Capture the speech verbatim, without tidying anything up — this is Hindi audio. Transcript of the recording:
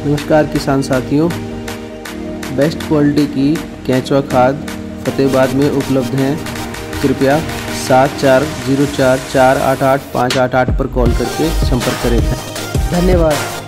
नमस्कार किसान साथियों, बेस्ट क्वालिटी की केंचुआ खाद फतेहाबाद में उपलब्ध हैं। कृपया सात चार जीरो चार चार आठ आठ पाँच आठ आठ पर कॉल करके संपर्क करें। धन्यवाद।